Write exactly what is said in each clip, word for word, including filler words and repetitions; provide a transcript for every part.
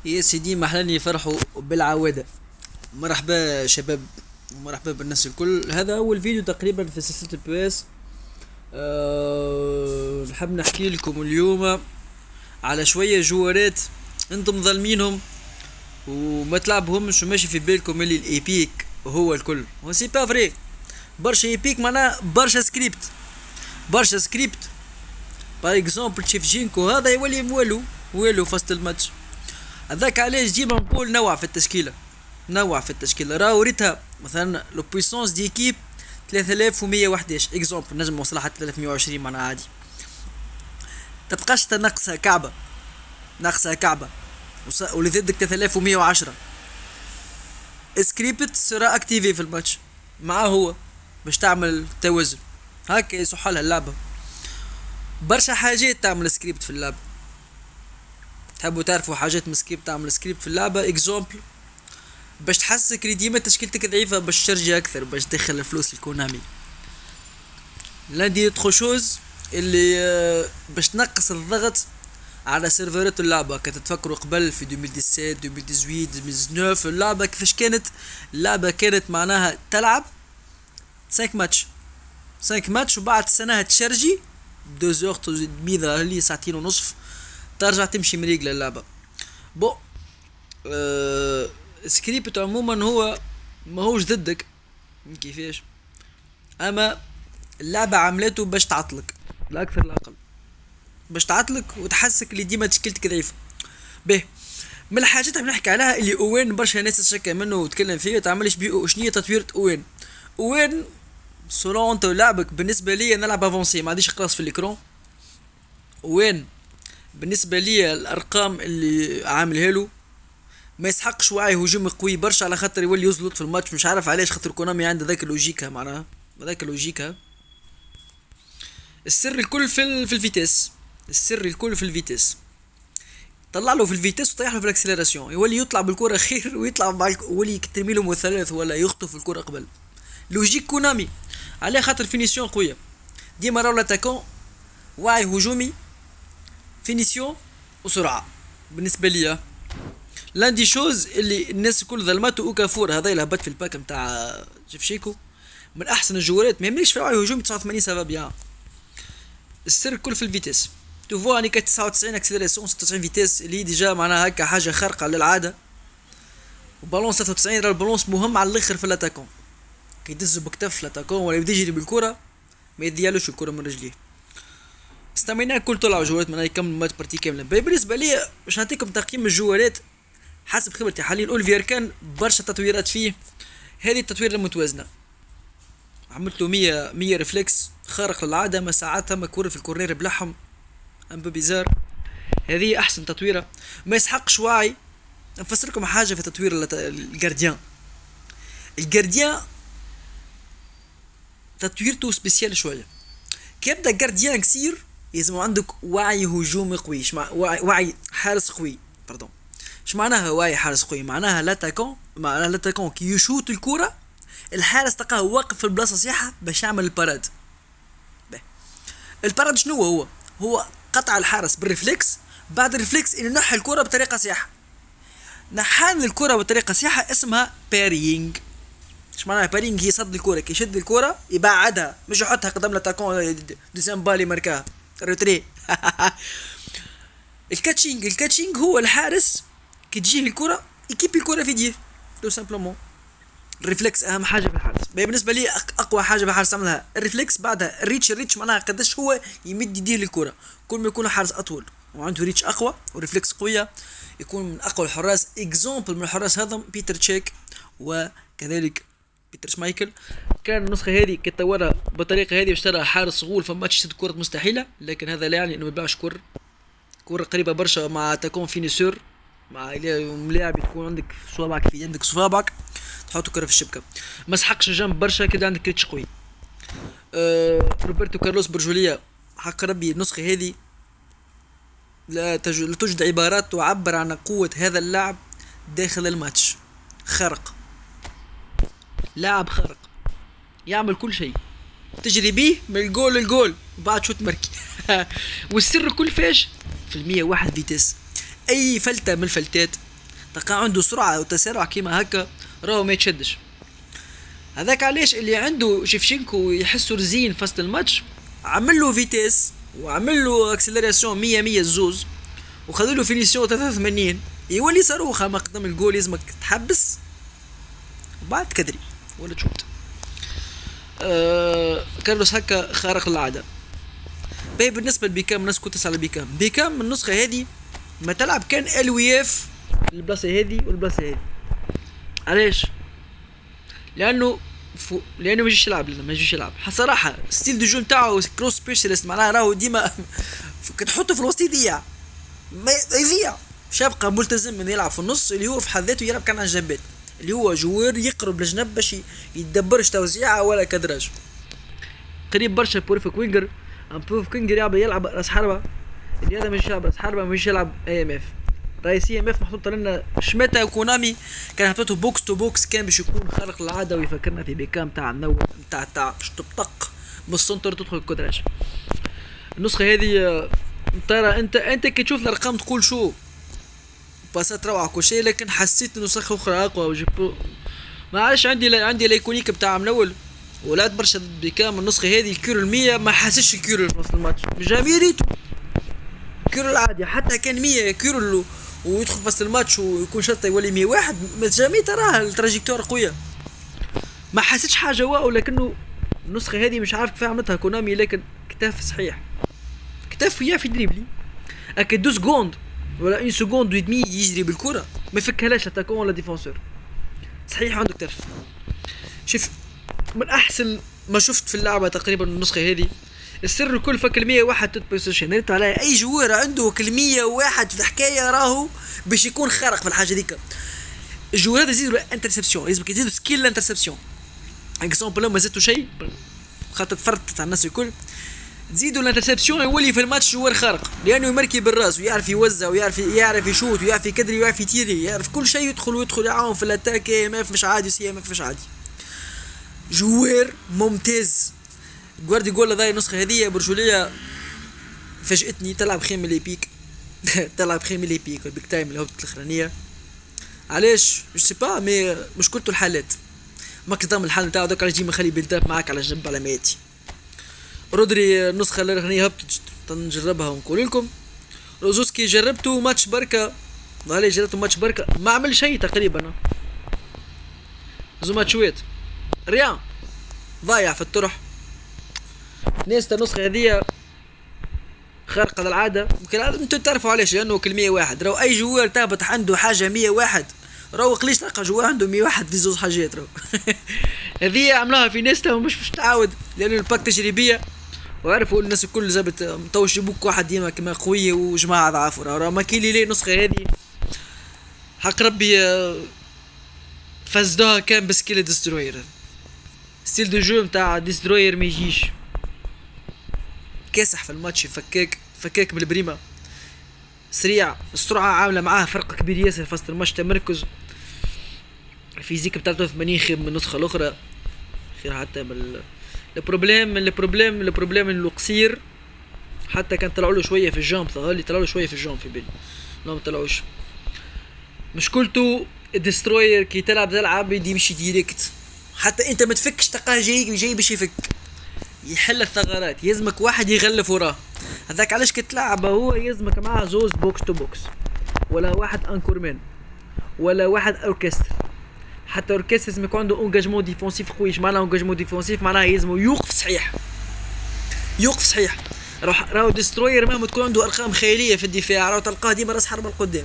يا سيدي محلاني يفرحوا بالعودة. مرحبا شباب، مرحبا بالناس الكل. هذا أول فيديو تقريبا في سلسلة البي اس. أه نحب نحكي لكم اليوم على شوية جوارات انتم ظالمينهم وما تلعبهمش وماشي في بالكم اللي الايبيك هو الكل. هو سي با فري، برشا ايبيك معناها برشا سكريبت برشا سكريبت باغ اكزومبل تشيفجينكو هذا يولي موالو والو فاست الماتش. هذاك علاش ديما نقول نوع في التشكيله، نوع في التشكيله. راهو ريتها مثلا لو بويسونس دي كيب ثلاثة آلاف ومية وحداش اكزومبل، نجم نوصلها حتى ثلاثمية وعشرين معناها عادي. تبقاش تنقصها كعبه، ناقصها كعبه واللي ضدك ثلاثة آلاف ومية وعشرة. سكريبت سرا اكتيفي في الماتش معاه هو باش تعمل توازن. هكا يصح لها اللعبه. برشا حاجات تعمل سكريبت في اللعبه. تحبوا تعرفوا حاجات من سكريبت تعمل سكريبت في اللعبه؟ اكزومبل باش تحسك اللي ديما تشكيلتك ضعيفه باش تشرجي اكثر، باش تدخل الفلوس الكونامي. لا دي تخو شوز اللي باش تنقص الضغط على سيرفرات اللعبه. كتتفكروا قبل في ألفين وسبعطاش ألفين وثمانية عشر ألفين وتسعطاش اللعبه كيفاش كانت؟ اللعبه كانت معناها تلعب خمسة ماتش خمسة ماتش وبعد سنه تشرجي اثنين ساعات دمي اللي ساعتين ونصف ترجع تمشي مريقله اللعبه. بو أه سكريبت عموما هو ماهوش ضدك كيفاش، اما اللعبه عملته باش تعطلك لا اكثر لا اقل، باش تعطلك وتحسك اللي ديما تشكيلتك ضعيفه. به من الحاجات اللي نحكي عليها اللي اوين برشا ناس تشكى منه وتكلم فيه تعملش بيه شنية تطوير اوين. اوين سولون انت لعبك بالنسبه لي نلعب افونسي ما عنديش قراص في الاكرون. وين بالنسبه لي الارقام اللي عاملها له ما يسحقش وعي هجومي قوي برشا، على خاطر يولي يزلط في الماتش. مش عارف علاش، خاطر كونامي عنده ذاك اللوجيكا معناها ذاك اللوجيكا. السر الكل في ال... في الفيتيس، السر الكل في الفيتيس. طلع له في الفيتيس وطيح له في الاكسلراسيون، يولي يطلع بالكره خير ويطلع مع الك... يولي ترمي له مثلث ولا يخطف الكره قبل. لوجيك كونامي عليه خاطر فينيسيون قويه. ديما راهو لاتاكون وعي هجومي فينيسيون وسرعه. بالنسبه لي لاندي شوز اللي الناس الكل ظلمته اوكافور هذا اللي هبط في الباك نتاع شفشيكو من احسن الجوارات، ما يمليش في وعي هجومي تسعة وثمانين سبب بيان. السر الكل في الفيتيس. توفوا اني تسعة وتسعين اكسلراسيون ستة وتسعين فيتيس اللي ديجا معناها هكا حاجه خارقه للعاده. وبالونس ثلاثة وتسعين راه البالونس مهم على الاخر في الاتاكون، كي يدز بكتف الاتاكون ولا يبدا يجري بالكره ما يديالوش الكره من رجليه. استمينا كل طلعوا جوارات من يكمل ماتش بارتي كامله. بالنسبه لي باش نعطيكم تقييم الجوارات حسب خبرتي حاليا. اولفير كان برشا تطويرات فيه، هذه التطوير المتوازنه. عملت له مية مية ريفلكس خارق للعاده، ما ساعاتها ما كورة في الكورنير بلحم ام بيزار. هذه احسن تطويره. ما يسحقش وعي. نفسركم حاجه في تطوير الجارديان. الجارديان تطويرته سبيسيال شويه. كي يبدا جارديان كثير لازم عندك وعي هجومي قوي. شمع وعي, وعي حارس قوي باردون. اش معناها وعي حارس قوي؟ معناها لاتاكون معناها لاتاكون كي يشوت الكرة الحارس تلقاه واقف في البلاصه صحيحه باش يعمل الباراد. به الباراد شنو هو؟ هو قطع الحارس بالريفلكس، بعد الريفلكس انه ينحي الكرة بطريقه صحيحه. نحان الكرة بطريقه صحيحه اسمها بارينج. اش معناها بارينج؟ هي صد الكرة، كي يشد الكرة يبعدها مش يحطها قدام لاتاكون دوزيام بالي ماركاها روتري. الكاتشينج الكاتشينج هو الحارس كي تجيه الكرة يكيب الكرة في يديه تو سامبلومون. الريفلكس اهم حاجه في الحارس. بالنسبه لي اقوى حاجه في الحارس عملها الريفلكس، بعدها الريتش. الريتش معناها قداش هو يمد يديه للكره. كل ما يكون الحارس اطول وعنده ريتش اقوى وريفلكس قويه يكون من اقوى الحراس. اكزومبل من الحراس هذا بيتر تشيك وكذلك بيتر شمايكل. كان النسخه هذه كتورها بالطريقه هذه واشترى حارس غول فما تشد كره مستحيله، لكن هذا لا يعني انه ما يبيعش كره. كره قريبه برشا مع تكون فينيسور، مع لاعب تكون عندك صوابعك في عندك صوابعك تحط كره في الشبكه. ما سحقش جنب برشا كده عندك ريتش قوي. أه روبرتو كارلوس برجوليا حق ربي النسخه هذه لا, تج... لا توجد عبارات تعبر عن قوه هذا اللاعب داخل الماتش. خارق، لاعب خارق يعمل كل شيء، تجري بيه من الجول للجول وبعد شوت مركي. والسر كل فاش في المية واحد فيتيس. اي فلتة من الفلتات تلقى عنده سرعه وتسارع كيما هكا راهو ما يتشدش. هذاك علاش اللي عنده شيفشينكو يحسه رزين فاست الماتش عمل له فيتيس وعمل له اكسلراسيون مية مية زوز وخذوا له فينيسيون ثلاثة وثمانين يولي صاروخه ما قدام الجول لازمك تحبس وبعد كدري ولا تشوت. أه كارلوس هكا خارق العاده. باهي بالنسبه لبيكام الناس كنت تسال بيكام بيكام النسخه هذه ما تلعب كان الوياف البلاصه هذه والبلاصه هذه. علاش؟ لانه فو... لانه ما يجيش يلعب ما يجيش يلعب صراحه ستيل دو جو نتاعو كروس سبيشاليست معناها راهو ديما كتحطه في الوسط يضيع ما يضيع مش يبقى ملتزم انه يلعب في النص اللي هو في حد ذاته يلعب كان على الجنبات اللي هو جوار يقرب للجنب باش يتدبرش توزيعه ولا كدراج قريب برشا بورفيك وينجر ام بورفيك وينجر يلعب يلعب راس حربه اللي هذا مش يلعب راس حربه مش يلعب اي ام اف رئيسية ام اف محطوطه لنا شميتا وكونامي كان حطيته بوكس تو بوكس كان باش يكون خارق العاده ويفكرنا في بيكام تاع النوع تاع تاع تطق بالسنتر تدخل الكدراج. النسخه هذه ترى انت انت كي تشوف الارقام تقول شو باسات روعه كل شيء لكن حسيت نسخه اخرى اقوى وجيبو ما عادش عندي لا عندي الايكونيك بتاع من اول ولعت برشا ضد بيكام النسخه هذه الكيلو المية ما حاسش الكيلو في نص الماتش جميل ريتو كيلو العادي حتى كان مية كيلو ويدخل فاست الماتش ويكون شرطه يولي مية واحد جميل تراها التراجيكتور قويه ما حسيتش حاجه واو لكنه النسخه هذه مش عارف كيف عملتها كونامي لكن كتاف صحيح كتاف وياه في دريبلي اكيد دو سكوند ولا اون سكوند ودمي يجري بالكره ما يفكهلاش لاتاكون ولا ديفونسور صحيح عنده كتاف. شوف من احسن ما شفت في اللعبه تقريبا النسخه هذه السر الكل فك المية واحد توت بوزيشن انت على اي جوار عنده كلمية واحد في حكايه راهو باش يكون خارق في الحاجه ذيك. الجوار هذا يزيدوا انترسبسيون لازمك يزيدوا سكيل انترسبسيون اكزومبل لو ما زدتوا شيء خاطر فرطت على الناس الكل تزيدوا الانترسبسيون يولي في الماتش جوار خارق لانه يمركي بالراس ويعرف يوزع ويعرف يعرف يشوت ويعرف يكدري ويعرف يتيري يعرف كل شيء يدخل ويدخل يعاون في الاتاك ام اف مش عادي سي ام اف مش عادي جوار ممتاز. جوارديولا ذا النسخه هذه برجوليه فاجئتني تلعب خيم لي بيك تلعب خيم لي بيك البيك تايم الهبط الاخرانيه علاش جو سي با مي مشكلته الحالات ما كتضم الحال نتاعو دوك علاش ديما خلي بيلداب معاك على جنب على ميتي. رودري النسخه الاخرانيه هبطت نجربها ونقول لكم. روزوسكي جربته ماتش بركه والله جربته ماتش بركه ما عمل شيء تقريبا زو ماتشوات ريان ضايع في الطرح. نيستا النسخه هذه خارقه للعاده يمكن انتم تعرفوا علاش لانه كل مية واحد راهو اي جوار تهبط عنده حاجه مية واحد راهو قليش تلقى جوار عنده مية واحد في زوج حاجات راهو هذه عملوها في نيستا ومش مش تعاود لانه الباك تجريبيه وعرفوا الناس الكل جابت مطوش بوك واحد ديما كما قويه وجماعه ضعاف راهو ما كاين لي النسخه هذه حق ربي فزدوها كان بسكيل ديستروير ستيل دو جو نتاع ديستروير ما يجيش كاسح في الماتش فكاك فكاك بالبريمه سريع السرعه عامله معاه فرق كبير ياسر في وسط الماتش تمركز الفيزيك بتاع ثلاثة وثمانين خير من النسخه الاخرى خير حتى من البروبليم البروبليم البروبليم انه قصير حتى كان طلعوا له شويه في الجامب ظهر طلعوا له شويه في الجامب في بالي لا ما طلعوش مشكلته الدستروير كي تلعب تلعب يدي يمشي ديريكت حتى انت ما تفكش تلقاه جاي جاي باش يفك يحل الثغرات يلزمك واحد يغلف وراه هذاك علاش كتلعب هو يلزمك معاه زوز بوكس تو بوكس ولا واحد انكورمان ولا واحد اوركستر حتى اوركستر لازم يكون عنده اونجاجمون ديفونسيف قوي اش معناه اونجاجمون ديفونسيف معناه يلزمو يوقف صحيح يوقف صحيح راهو راهو ديستروير مهما تكون عنده ارقام خياليه في الدفاع راهو تلقاه ديما راس حربه القدام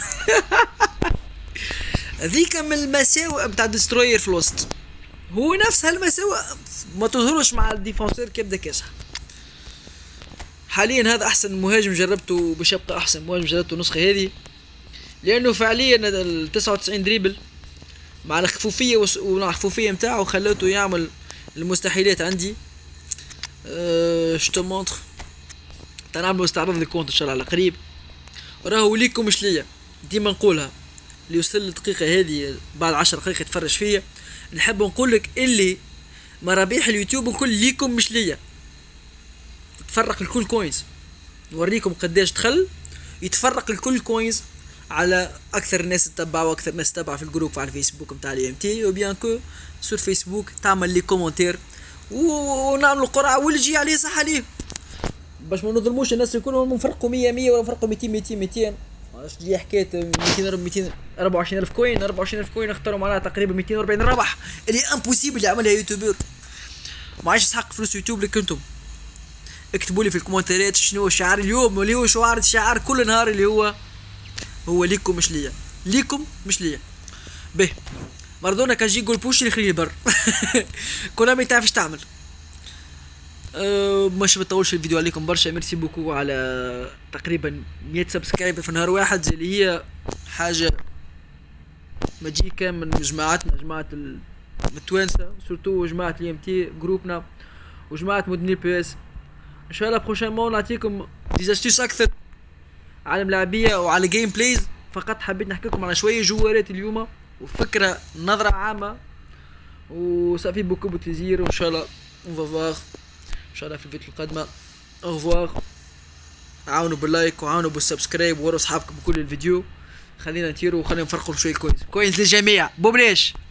هذيك من المساوئ بتاع ديستروير في الوسط هو نفس هالمساوئ ما تظهرش مع الديفونسور كي يبدا كاسح. حاليا هذا احسن مهاجم جربته باش يبقى احسن مهاجم جربته النسخه هذه لانه فعليا ال تسعة وتسعين دريبل مع الخفوفيه ومع الخفوفيه نتاعو خلوته يعمل المستحيلات عندي أه شتو مونطر تنعملوا استعراض للكونت ان شاء الله على قريب راهو ليكم مش ليا ديما نقولها اللي يوصل الدقيقه هذه بعد عشر دقائق يتفرج فيا نحب نقول لك اللي مرابيح اليوتيوب الكل ليكم مش ليا تفرق الكل كوينز نوريكم قداش دخل يتفرق الكل كوينز على اكثر الناس تتبع واكثر الناس تتبع في الجروب على الفيسبوك نتاع الام تي، وبيان كو سور فيسبوك تعمل لي كومنتير ونعملوا قرعه واللي يجي عليه صح عليه، باش ما نظلموش الناس الكل نفرقوا مية مية ولا نفرقوا ميتين ميتين ميتين. اش تجي حكايه ميتين ميتين أربعة وعشرين ألف كوين أربعة وعشرين ألف كوين اختاروا معناها تقريبا ميتين وأربعين ربح اللي امبوسيبل يعملها يوتيوبر. ما عادش يسحق فلوس يوتيوب لك انتم. اكتبوا لي في الكومنتات شنو هو الشعار اليوم واللي هو شعار الشعار كل نهار اللي هو هو ليكم مش ليا، ليكم مش ليا. به مارادونا كان يجي يقول بوش يخليني بر كل ما تعرفش تعمل. أه مش بطولش الفيديو عليكم برشا. ميرسي بوكو على تقريبا مية سبسكرايبر في نهار واحد، اللي هي حاجه ما تجي كان من جماعتنا جماعه التوانسه سورتو جماعه الام تي جروبنا وجماعه مدني بي اس. ان شاء الله بروشينمون نعطيكم ديزاستيس اكثر على الملاعبيه وعلى جيم بلايز. فقط حبيت نحكي لكم على شويه جوارات اليوم وفكره نظره عامه وصافي بوكو بوتيزير. وان شاء الله اون فافوار ان شاء الله في الفيديو القادمه. اوفوار. عاونوا باللايك وعاونوا بالسبسكرايب ووروا اصحابكم بكل الفيديو. خلينا نطيروا وخلينا نفرقوا شويه كويس كويس للجميع. بوبليش.